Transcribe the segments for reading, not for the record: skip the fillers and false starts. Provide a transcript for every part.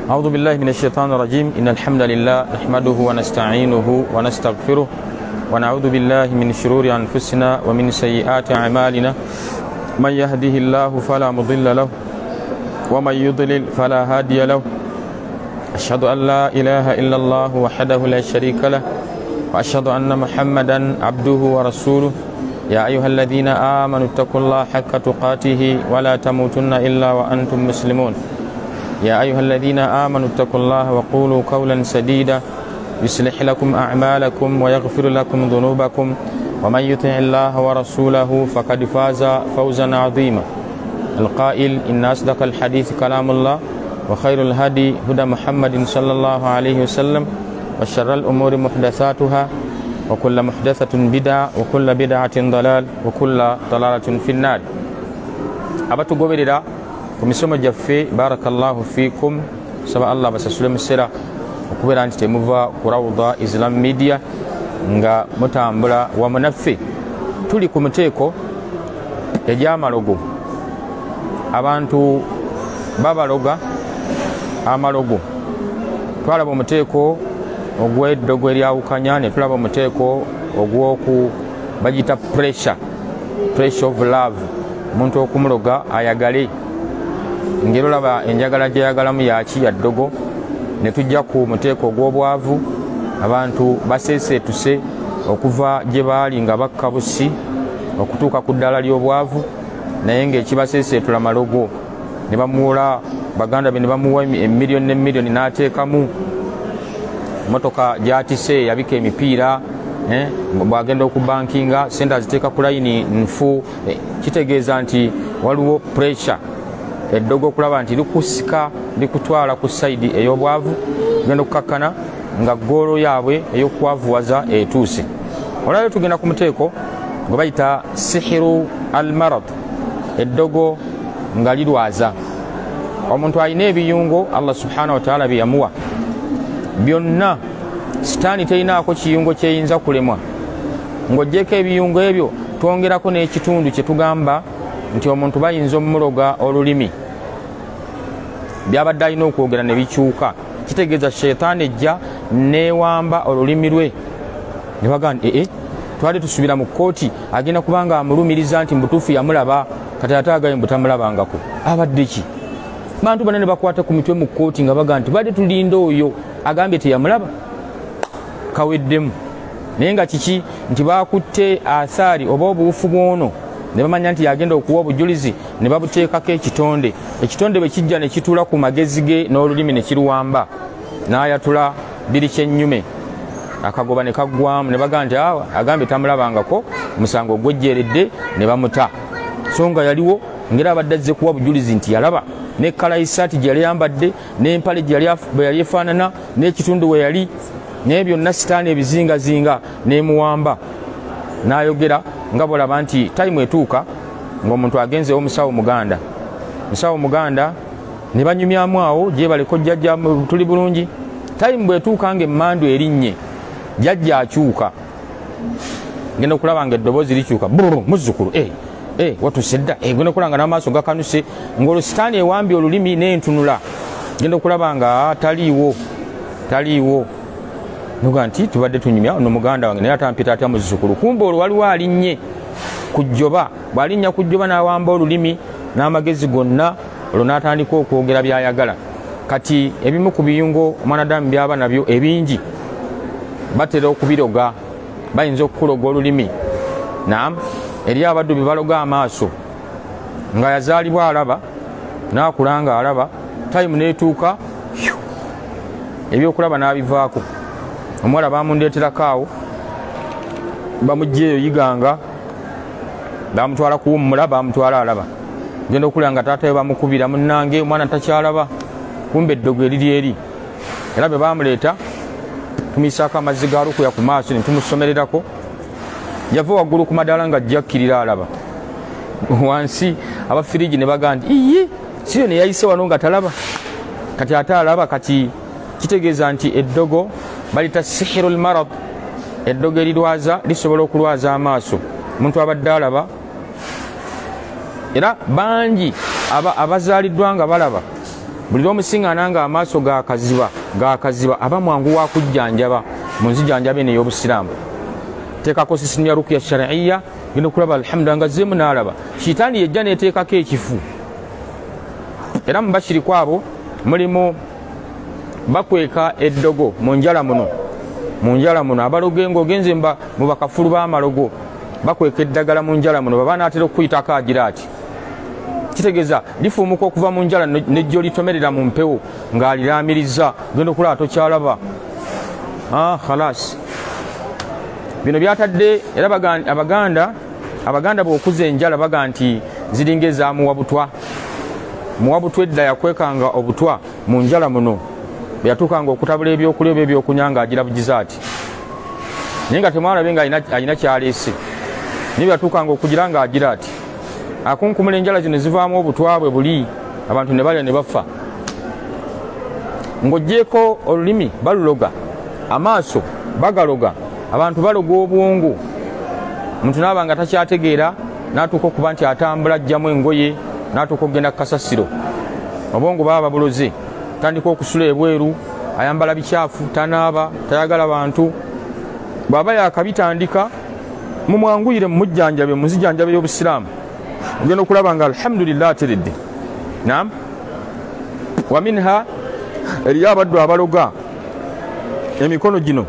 أعوذ بالله من الشيطان الرجيم إن الحمد لله نحمده ونستعينه ونستغفره ونعوذ بالله من شرور أنفسنا ومن سيئات أعمالنا من يهده الله فلا مضل له ومن يضلل فلا هادي له أشهد أن لا إله إلا الله وحده لا شريك له وأشهد أن محمدا عبده ورسوله يا أيها الذين آمنوا اتقوا الله حق تقاته ولا تموتن إلا وأنتم مسلمون يا أيها الذين آمنوا اتقوا الله وقولوا قولا سديدا يصلح لكم أعمالكم ويغفر لكم ذنوبكم ومن يطع الله ورسوله فقد فاز فوزا عظيما القائل إن أصدق الحديث كلام الله وخير الهدي هدى محمد صلى الله عليه وسلم وشر الأمور محدثاتها وكل محدثة بدعة وكل بدعة ضلال وكل ضلالة في النار أبتو قبل kumisomo jaffe barakallahu fikum saba Allah basasule musera okubera nti temuva ku Rawda Islam Media nga mutambula wa munaffe tuli ku muteeko ejamalogo abantu babaloga amalogo twalaba omuteeko ogw'eddogo eryawukanya ne tulaba omuteeko ogw'oku bagita pressure of love omuntu okumuloga ayagale ngero laba enjagala gyeyagalamu yaki ya ddogo ne tujja ku muteeko ogw'obwavu abantu baseeseetuse okuva gye baali nga bakka busi okutuuka ku ddala ly'obwavu naye ng'ekibaseeseetula malogo ne bamuwola baganda be ne bamuwa emiliyoni n'emiliyoni n'ateekamu motoka gyatise yabika emipiira bwagenda okubankinga sente aziteeka ku layini nfu kitegeeza nti waliwo pressure eddogo okulaba nti likusika likutwala ku sayidi ey'obwavu genda okukakkana nga ggoolo yaabwe ey'okwavuwaza etuuse olwaliro tugenda ku muteeko gwe bayita sihiru al marad eddogo nga lirwaza omuntu alina ebiyungo Allah subhanahu wa ta'ala bye yamuwa byonna sitaani terinaako kiyungo kyeyinza kulemwa ng'oggyeko ebiyungo ebyo twongerako n'ekitundu kye tugamba nti omuntu bayinza omumuloga olulimi byabadde alina okwogera ne bikyuka kitegeeza sheytaani ejja newamba olulimi lwe ne bagamba twali tusubira mu kkooti agenda kubanga amulumiriza nti mutuufu yamulaba kati ate agaye butamulabangako abadde ki bantu bana ne bakwata ku mitwe mu kkooti nga bagamba nti badde tulinda oyo agambye teyamulaba kaweddemu naye nga kiki nti bakutte athaari oba obuwufu bwono ne bamanya nti yagenda okuwa obujulizi ne babuteekako ekitonde bwe kijja ne kituula ku magezi ge n'olulimi ne kiruwamba n'ayatula biri kyennyume akagoba ne kaggwamu ne bagamba nti awa agambye tamulabangako omusango gwejjeeredde ne bamuta so nga yaliwo ngeri abadde azze kuwa bujulizi nti yalaba ne kala y'essaati gye yali yambadde n'empale bwe yali efaanana n'ekitundu we yali naye byonna sitaani ebizingazinga n'emuwamba n'ayogera nga bolaba nti tayimu etuuka ng'omuntu agenzewo musawo muganda ne banyumyamu awo gyebaleko jjajja tuli bulungi tayimu bwetuuka ng'emmandu erinnye jjajja akyuka genda okulaba nga eddoboozi likyuka muzzukulu watuse dda genda okulaba nga n'amaaso gakanuse ng'olwo sitaani ewambye olulimi n'entunula genda okulaba nga taliiwo nuga nti tubadde tunyumya ono muganda wange naye atampita atya muzzukulu kumbe olwo waliwo alinnye kujjoba bw'alinnya kujjoba n'awamba olulimi n'amagezi gonna olwo n'atandika okwogera by'ayagala kati ebimu ku biyungo omwanadamu byaba nabyo ebingi batera okubiroga bayinza okukuloga olulimi eri abaddu bye baloga amaaso nga yazaalibwa alaba n'akula nga alaba tayimu n'etuuka ebyokulaba n'abivaako omuwala bamundeeterako awo bamugjeeyo yiganga bamutwala kuwummula bamutwala alaba genda okulaba nga taatawe bamukubira munnange omwana takyalaba kumbe eddogo eriri eri era bwe bamuleeta tumiisaako amazzi ga lukuya ku maaso ne tumusomererako yava waggulu ku madaala nga ajja kkirira alaba wansi abafiriji ne bagamba nti iye siyo ne yayise wano nga talaba kati ate alaba kati kitegeeza nti eddogo balita sihirul marad eddogo erirwaza lisobola okulwaza amaaso omuntu abadde alaba era bangi abazaaliddwa nga balaba buli lw'omusiŋŋaana nga amaaso gakaziba aba mwangu wa kujjanjaba mu nzijanjaba eno ey'obusiraamu. Teekako sisimu ya rukuya shar'iyya, genda okulaba alhamdulillah nga zzeemu n'alaba shitaani yejja n'eteekako ekifu. Era mu bashiri kwabo mulimu bakweka eddogo mu njala muno abaloge ng'ogenze mu bakafulu b'amalogo bakweka eddagala mu njala muno baba naatera okuyitako agira ati kitegeeza lifuumuka okuva mu njala nejjo litomerera mu mpewo ng'aliraamiriza genda okulaba tokyalaba. Khalas bino byatadde era abaganda bw'okuza enjala baga nti ziringa ezaamuwabutwa. Muwabutwa edda yakwekanga obutwa mu njala muno bwe yatuukanga okutabula ebyokulya oba ebyokunywa ng'agira bugiza ati naye nga temwalabe nga alina kyaleese naye bwe yatuukanga okugira ng'agira ati akunkumula enjala zino zivaamu obutwa bwe buli abantu ne balya ne bafa. Ng'oggyeko olulimi baluloga, amaaso bagaloga, abantu baloga obwongo, omuntu n'aba nga takyategeera n'atuuka okuba nti atambula ajjamu engoye n'atuuka okugenda ku kasasiro, obwongo baba babuloze, tandika okusula ebweru, ayambala bikyafu, tanaaba, tayagala bantu. Bw'aba yakabitandika mumwanguyire mumujjanjabe mu nzijanjabe y'obusiraamu ogenda okulaba nga alhamdulillah ateredde. Naam, wa minha eriyo abaddu abaloga emikono gino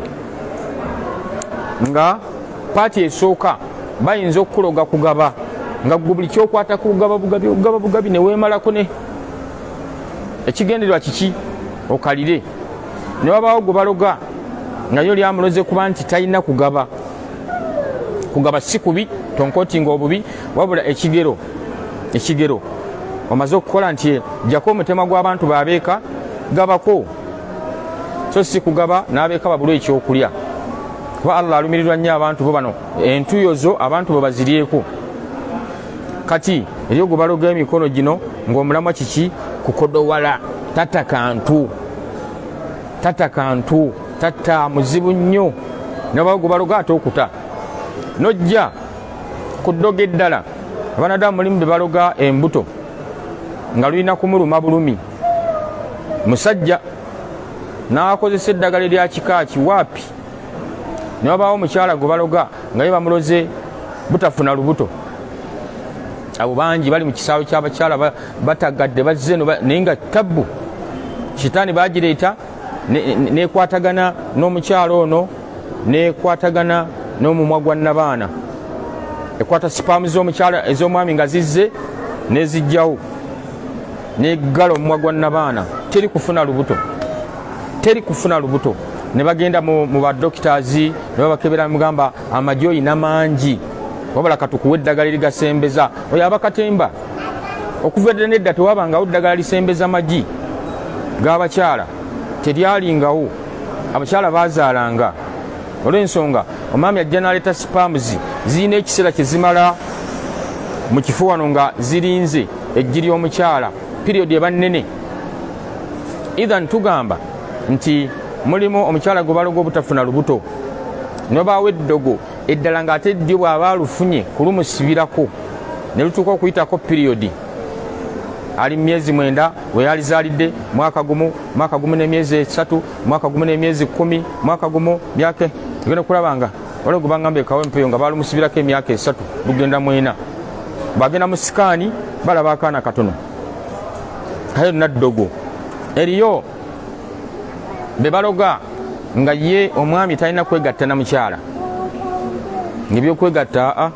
nga paati esooka bayinza okukuloga kugaba nga buli kyokwata kugaba bugabi ne weemalako ne ekigendererwa kiki okalire. Ne wabaawo gwe baloga nga yo lyamuloze kuba nti talina kugaba si kubi tonkootinga obubi wabula ekigero omaze okukola nti jjako omutema gw'abantu babeeka gabako, so si kugaba n'abeeka babulwa ekyokulya. Kuba Allah alumirirwa nnyo abantu bo bano entuyozo abantu bo baziryeko. Kati eriyo gwe baloga emikono gino ng'omulamwa kiki kukodowala tata kantu tata muzibu nnyo. Nabawo gwe baloga ate okuta nojja kuddoga eddala abanadamu mulimu be baloga embuto nga lulina kumuluma bulumi. Musajja n'akozesa eddagala erya kikaaki waapi. Ne wabaawo mukyala gwe baloga nga ye bamuloze butafuna lubuto. Abo bangi bali mu kisaawe ky'abakyala batagadde bazze naye nga tabbu kitaani bagireeta nekwatagana n'omukyala ono nekwatagana n'omumwa gwa nabaana, ekwata sipaamu z'omukyala ez'omwami nga zizze nezijjawo neggala omumwa gwa nabaana. Teri kufuna lubuto. Ne bagenda mu badokitaazi ne babakebera mugamba amagi oyina mangi wabula katukuwa eddagala erigasembeza. Oyo abakatemba okuva edda nedda tewabangawo eddagala lisembeza magi g'abakyala teryalingawo. Abakyala bazaalanga olw'ensonga omwami ajja n'aleeta sipaamuzi zirina ekiseera kye zimala mu kifo wano nga zirinze eggi ly'omukyala piriyodi eba nnene. Idhan tugamba nti mulimu omukyala gwe baloga obutafuna lubuto ne wabaawo eddogo eddala ng'ate ddyo bw'aba alufunye kulumusibirako ne lutuuka okuyitako piriyodi ali myezi 9 we yalizaalidde mwaka gumu n'emyezi 3 mwaka gumu n'emyezi 10 mwaka gumu byake genda kulabanga waliwo gwe baŋŋamba ekawo empeyo nga balumusibirako emyaka 3 lugenda 4 bagenda mu sikaani balaba akaana katono kayo naddogo. Eriyo be baloga nga ye omwami talina kwegatta na mukyala ngebyokwegatta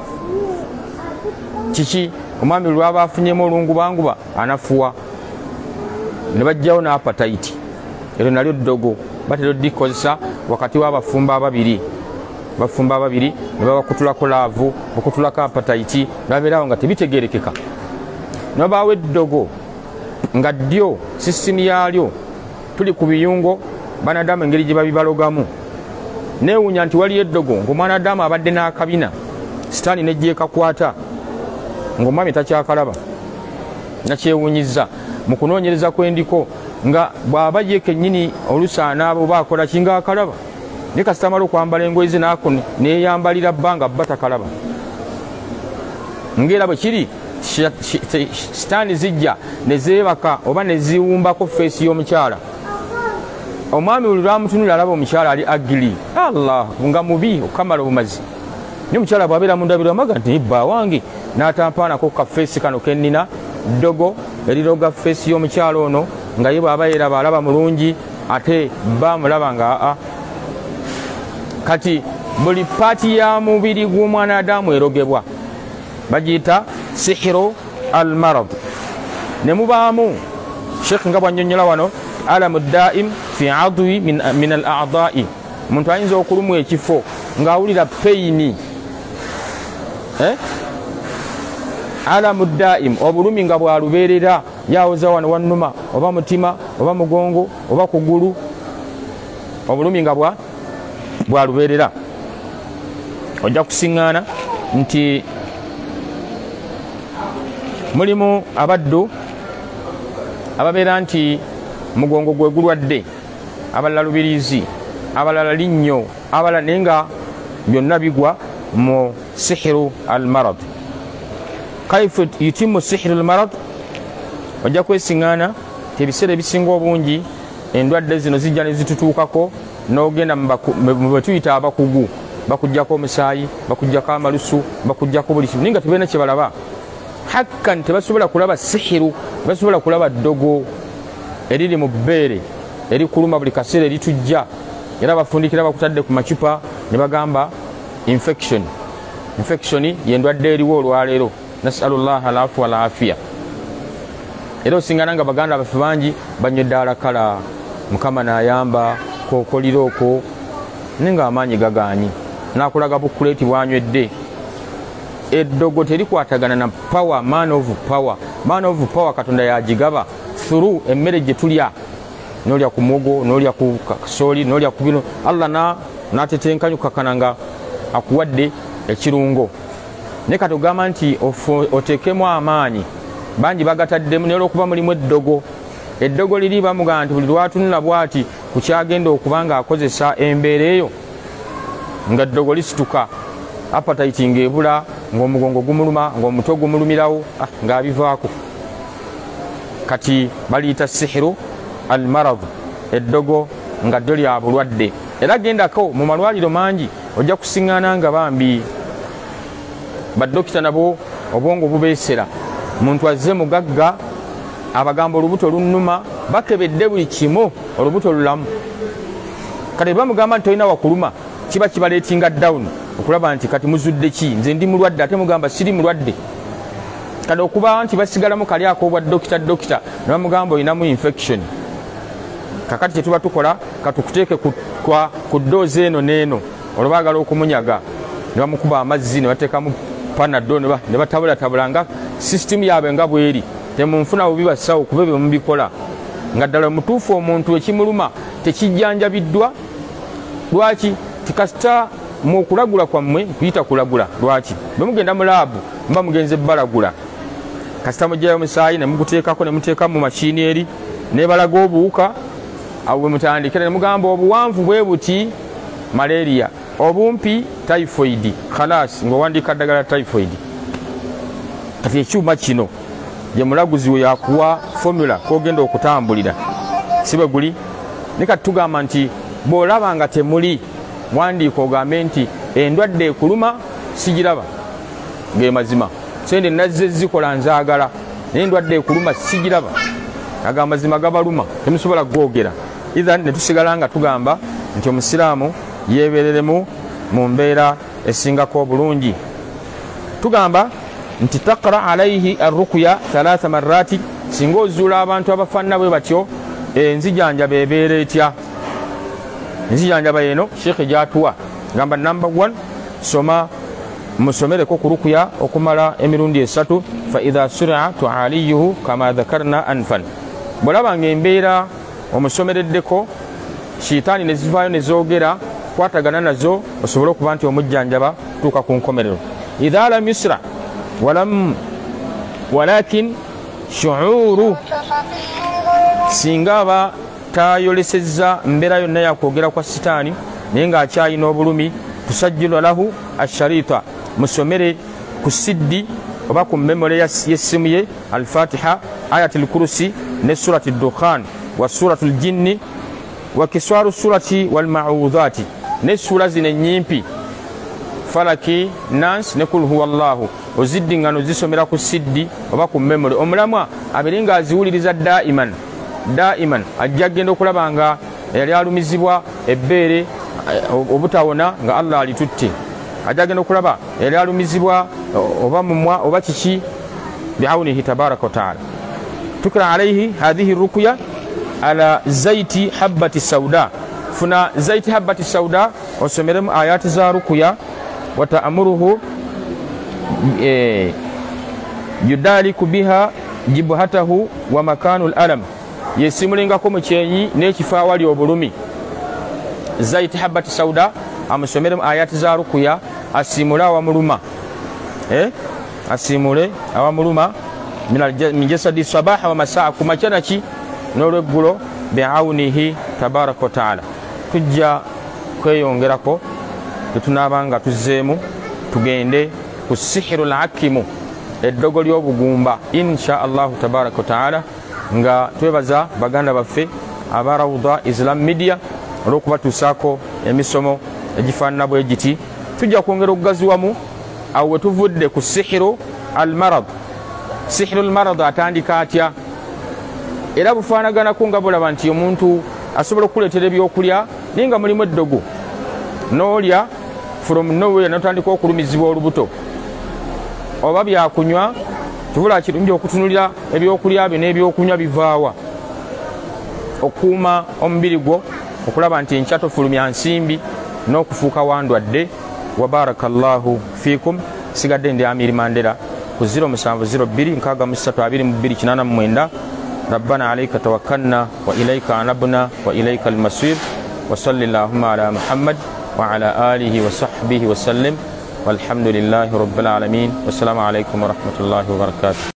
kiki omwami lwaba afunyemu olungubanguba anafuwa ne bajjawo n'apatayiti. Eryo nalyo ddogo batera oddikozesa wakati w'abafumba ababiri ne babakutulako laavu bakutulako apatayiti babeerawo nga tebitegerekeka. Nobaawo eddogo nga ddyo sisimu yaalyo tuli ku biyungo banadamu engeri gye babibalogamu. Neewuunya nti waliyo eddogo ng'omwanadamu abadde n'akabina sitaani nejjeekakwata ng'omwami takyakalaba. Nakyewuunyizza mu kunoonyereza kwendiko nga bw'aba ye kennyini olusaana abo baakola kinga akalaba ne kasita amala okwambala engoye ze neeyambalira bbanga bba takalaba. Ng'era bwe kiri sitaani zijja ne zeebaka oba ne ziwumbako feesi y'omukyala. Omwami buli lwamutunula alaba omukyala ali agili, Allah nga mubi okamala obumazi. Naye omukyala bw'abeera mu ndabiro amaga nti bba wange n'atampaanako ka feesi kano ke nnina, ddogo eriroga feesi y'omukyala ono nga ye bw'aba yeraba alaba mulungi ate bba mulaba nga aa. Kati buli paati ya mubiri gw'omwana Adamu erogebwa, bagiyita sihiru al-marad. Ne mubaamu Sheikh nga bw'annyonnyola wano, alamu daim fi adwi min al-a'dha'i, omuntu ayinza okulumwa ekifo ng'awulira peyini, alamu daim, obulumi nga bwalubeerera, yawoza wano wannuma oba mutima oba mugongo oba kugulu, obulumi nga bwalubeerera. Ojja kusiŋŋaana nti mulimu abaddu ababeera nti mugongo gwe gulwadde, abalala lubiriizi, abalala linnyo, abalala naye nga byonna bigwa mu sihiru al-marad. Kaifu yutimu sihiru al-marad? Ojja kwesiŋŋaana ebiseera ebisinga obungi endwadde zino zijja ne zitutuukako n'ogenda mu bwe tuyita abakugu, bakuggyako omusaayi, bakuggyako amalusu, bakuggyako buli kimu, naye nga tebalina kye balaba. Hakkan tebasobola kulaba sihiru, tebasobola kulaba ddogo eriri mu bbeere erikuluma buli kaseera eritujja, era bafundikira bakutadde ku macupa ne bagamba infection. Infection yendwadde eriwo olwaleero, nasalullah alafu wal afiya. Era osingana nga baganda baffe bangi banywedde alakala, Mukama n'ayamba kookoliro okwo naye nga amaanyi gagaanyi, nakulaga bukuleeti bwanywedde. Eddogo terikwatagana na power, man of power. Man of power Katonda yagigaba through emmere gye tulya, n'olya ku mugo, n'olya ku kasooli, n'olya ku bino, Allah n'atetenkanya okukakana nga akuwadde ekirungo. Naye kati ogamba nti oteekemu amaanyi, bangi bagataddemu naye olw'okuba mulimu eddogo. Eddogo liri bamugamba nti buli lwatunula bw'ati ku kyagenda okuba ng'akozesa embeera eyo, nga ddogo lisituka, appetite ng'ebula, ng'omugongo gumuluma, ng'omutwe gumulumirawo, ng'abivaako. Kati baliyita sihiru al-marad, eddogo nga ddyo lya bulwadde. Era gendako mu malwaliro mangi ojja kusiŋŋaana nga bambi baddokita nabo obwongo bubeesera. Muntu azze mugagga abagamba olubuto lunnuma, bakebedde buli kimu, olubuto lulamu. Kati bamugamba nti olina wakuluma, kiba kibaleetinga down okulaba nti kati muzudde ki, nze ndi mulwadde ate mugamba siri mulwadde. Kati okuba nti basigalamu kali ak'obwa dokita ne bamugamba olinamu infection. Kakati kye tuba tukola katukuteeke ku ddoozi eno n'eno, olwo baagala okumunyaga ne bamukuba amazzi ne bateekamu panado ne batabulatabula nga sisitimu yaabwe nga bweri. Temunfuna bubi basawo kuba bye mubikola nga ddala mutuufu omuntu ekimuluma tekijjanjabiddwa. Lwaki? Tikasita mu kulagula kwammwe kuyita kulagula. Lwaki? Bwe mugenda mu laabu mba mugenze balagula, kasita mugyayo omusaayi ne muguteekako ne muteeka mu makiini eri ne balaga obuwuka, awo bwe mutandikira ne mugamba obuwanvu bwe buti malaria, obumpi typhoid, khalas ng'owandiika ddagala typhoid. Kati ekyuma kino ye mulaguzi we yakuwa formula k'ogenda okutambulira, si bwe guli. Ne kati tugamba nti bw'olaba nga temuli, wandiika ogambe nti endwadde ekuluma sigiraba, ge mazima. Sende nazze zikola nzaagala naye endwadde ekuluma sigiraba, aga amazima gabaluma, temusobola gwogera. Ithan ne tusigala nga tugamba nti omusiraamu yeebereremu mu mbeera esingako obulungi. Tugamba nti taqra alayhi arruqya 3 marrati, singa ozuula abantu abafaanana bwe batyo enzijanjaba ebeera etya. Enzijanjaba eno Sheikh gyatuwa gamba number 1, soma musomereko ku ruqya okumala emirundi 3, fa idha sur'a tu'aliyuhu kama dhakarna anfan. Bw'olaba ng'embeera omusomereddeko shitaani ne zivaayo ne zoogera, kwatagana nazo osobole okuba nti omujjanjaba tuuka ku nkomerero. Idha lam yusra walakin shu'uru, singa aba tayolesezza mbeera yonna yakwogera kwa sitaani naye ng'akyayina obulumi, tusajjilu lahu asharita, musomere ku siddi oba ku memore yessimu ye al-Fatiha, ayatul kursi ne surati ad-Dukhan wa suratul jinni wa kiswaru surati wal ma'udhati ne sura zine nyimpi falaki nas ne kul huwallahu oziddi ngano zisomera ku siddi oba ku memore. Omulamwa abiringa aziwuliriza daiman ajja genda okulaba nga yali alumizibwa ebbeere obutawona nga Allah alitutte, ajja genda okulaba yali alumizibwa oba mumwa oba kiki bi'aunihi tabaraka wa ta'ala. Tukra alayhi hadhihi ruqya ala zaiti habbati sauda, funa zaiti habbati sauda osomeremu ayati za ruqya wa ta'muruhu yudaliku biha jibhatahu wa makanul alam, yesimulingako mukyenyi n'ekifo awali obulumi. Zaiti habbati sauda amusomeremu ayati za ruqya asimule awamuluma, asimule awamuluma min jasadi sabaha wa masaa, kumakya ki n'olweggulo bi'aunihi tabaraka wa ta'ala. Tujja kweyongerako tetunaabanga tuzzeemu tugende ku sihirul hakimu, eddogo ly'obugumba, insha Allahu tabaraka wa ta'ala, nga twebaza baganda baffe aba Rawda Islam Media olw'okubatuusaako emisomo egifaanana bwe giti. Tujja kwongera okugaziwamu awo we tuvudde ku sihiru al-marad. Sihiru al-marad atandika atya, era bufaanaganako nga bulaba nti omuntu asobola okukuleetera ebyokulya naye nga mulimu eddogo, n'olya from nowhere n'otandika okulumizibwa olubuto, oba byakunywa kibula kirungi okutunulira ebyokulya byo n'ebyokunywa bivaawa, okuuma omubiri gwo okulaba nti enkya tofulumya nsimbi n'okufuuka wandwadde. Wa barakallahu fiikum. Sigadde ndi Amiri Mandela ku 0702632289. Rabbana alayka tawakkalna wa ilayka anabna wa ilayka al-masir wa sallallahu ala Muhammad wa ala alihi wa sahbihi wa sallim walhamdulillahi rabbil alamin. Wassalamu alaykum wa rahmatullahi wa barakatuh.